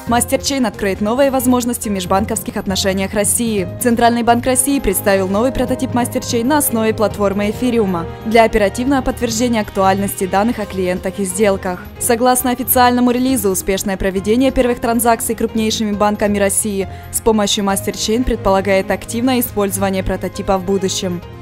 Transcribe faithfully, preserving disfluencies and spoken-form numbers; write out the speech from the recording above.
MasterChain откроет новые возможности в межбанковских отношениях России. Центральный банк России представил новый прототип MasterChain на основе платформы Эфириума для оперативного подтверждения актуальности данных о клиентах и сделках. Согласно официальному релизу, успешное проведение первых транзакций крупнейшими банками России с помощью MasterChain предполагает активное использование прототипа в будущем.